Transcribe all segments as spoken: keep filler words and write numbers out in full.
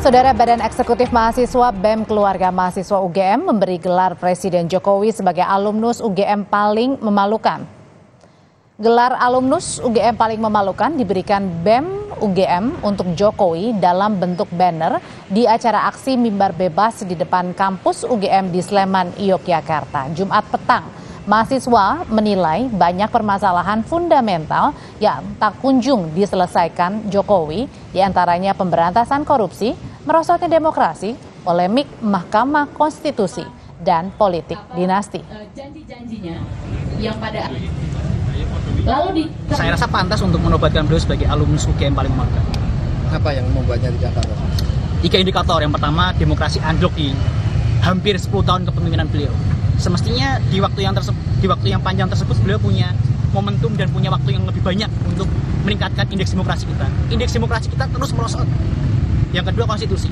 Saudara, Badan Eksekutif Mahasiswa B E M Keluarga Mahasiswa U G M memberi gelar Presiden Jokowi sebagai alumnus U G M paling memalukan. Gelar alumnus U G M paling memalukan diberikan B E M U G M untuk Jokowi dalam bentuk banner di acara aksi mimbar bebas di depan kampus U G M di Sleman, Yogyakarta, Jumat petang. Mahasiswa menilai banyak permasalahan fundamental yang tak kunjung diselesaikan Jokowi, diantaranya pemberantasan korupsi, merosotnya demokrasi, polemik Mahkamah Konstitusi, dan politik dinasti. Janji-janjinya yang pada lalu di saya rasa pantas untuk menobatkan beliau sebagai alumnus U G M paling memalukan. Apa yang membuatnya tidak pantas? Tiga indikator. Yang pertama, demokrasi anjlok di hampir sepuluh tahun kepemimpinan beliau. Semestinya di waktu yang tersebut, di waktu yang panjang tersebut beliau punya momentum dan punya waktu yang lebih banyak untuk meningkatkan indeks demokrasi kita. Indeks demokrasi kita terus merosot. Yang kedua, konstitusi.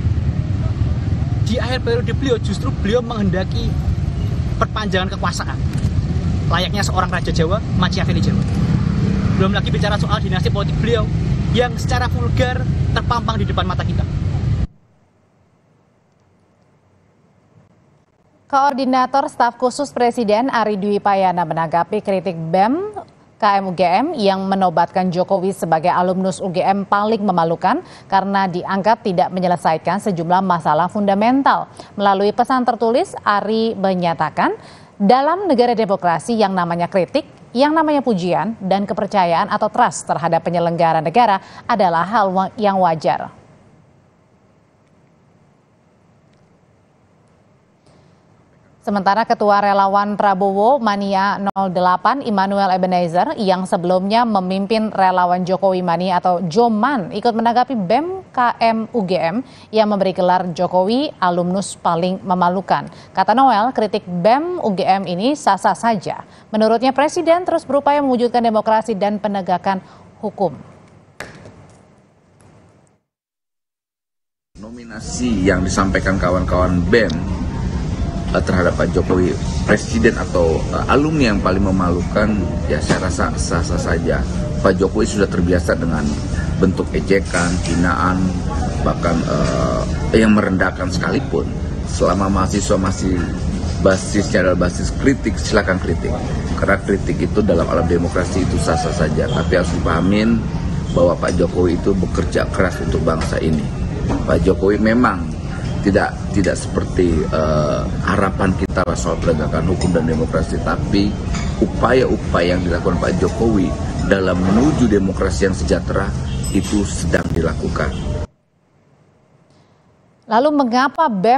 Di akhir periode beliau justru beliau menghendaki perpanjangan kekuasaan. Layaknya seorang Raja Jawa, Machiavelli Jawa. Belum lagi bicara soal dinasti politik beliau yang secara vulgar terpampang di depan mata kita. Koordinator Staf Khusus Presiden Ari Dwi Payana menanggapi kritik B E M K M U G M yang menobatkan Jokowi sebagai alumnus U G M paling memalukan karena dianggap tidak menyelesaikan sejumlah masalah fundamental. Melalui pesan tertulis, Ari menyatakan dalam negara demokrasi yang namanya kritik, yang namanya pujian, dan kepercayaan atau trust terhadap penyelenggara negara adalah hal yang wajar. Sementara Ketua Relawan Prabowo Mania nol delapan Immanuel Ebenezer yang sebelumnya memimpin Relawan Jokowi Mania atau Joman ikut menanggapi B E M K M U G M yang memberi gelar Jokowi alumnus paling memalukan. Kata Noel, kritik B E M U G M ini sah-sah saja. Menurutnya Presiden terus berupaya mewujudkan demokrasi dan penegakan hukum. Nominasi yang disampaikan kawan-kawan B E M terhadap Pak Jokowi presiden atau uh, alumni yang paling memalukan, ya saya rasa sah-sah saja. Pak Jokowi sudah terbiasa dengan bentuk ejekan, hinaan, bahkan uh, yang merendahkan sekalipun. Selama mahasiswa masih basisnya adalah basis kritik, silakan kritik. Karena kritik itu dalam alam demokrasi itu sah-sah saja. Tapi harus dipahamin bahwa Pak Jokowi itu bekerja keras untuk bangsa ini. Pak Jokowi memang tidak tidak seperti uh, harapan kita soal penegakan hukum dan demokrasi, tapi upaya-upaya yang dilakukan Pak Jokowi dalam menuju demokrasi yang sejahtera itu sedang dilakukan. Lalu mengapa B E M